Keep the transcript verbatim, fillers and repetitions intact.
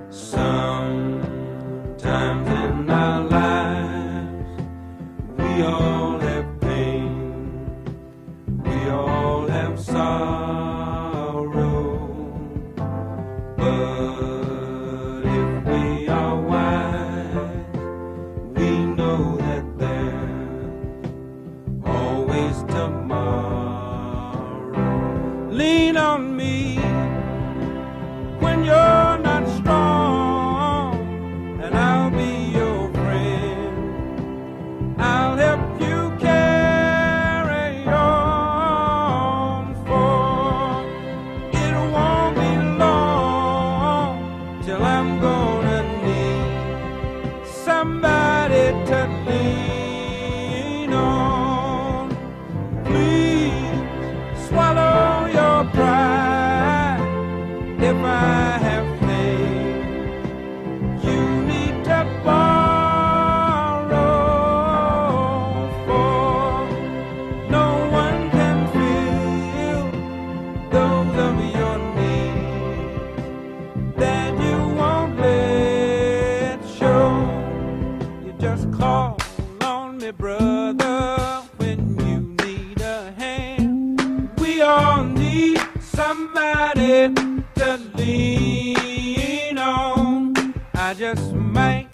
Sometimes in our lives we all have pain, we all have sorrow, but if we are wise, we know that there's always tomorrow. Lean on me when you're not strong, and I'll be your friend. I'll help you carry on, for it won't be long till I'm gonna need somebody to lean on. Please swallow your pride. If I have faith, you need to borrow, for no one can fill those of your needs that you won't let show. You just call on me, brother, when you need a hand. We all need somebody to lean on. I just might